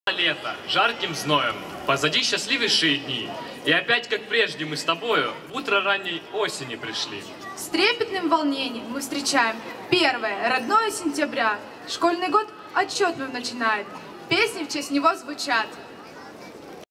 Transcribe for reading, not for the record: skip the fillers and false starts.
Лето, жарким зноем, позади счастливейшие дни. И опять, как прежде, мы с тобою в утро ранней осени пришли. С трепетным волнением мы встречаем 1 родное сентября. Школьный год отчетливо начинает. Песни в честь него звучат.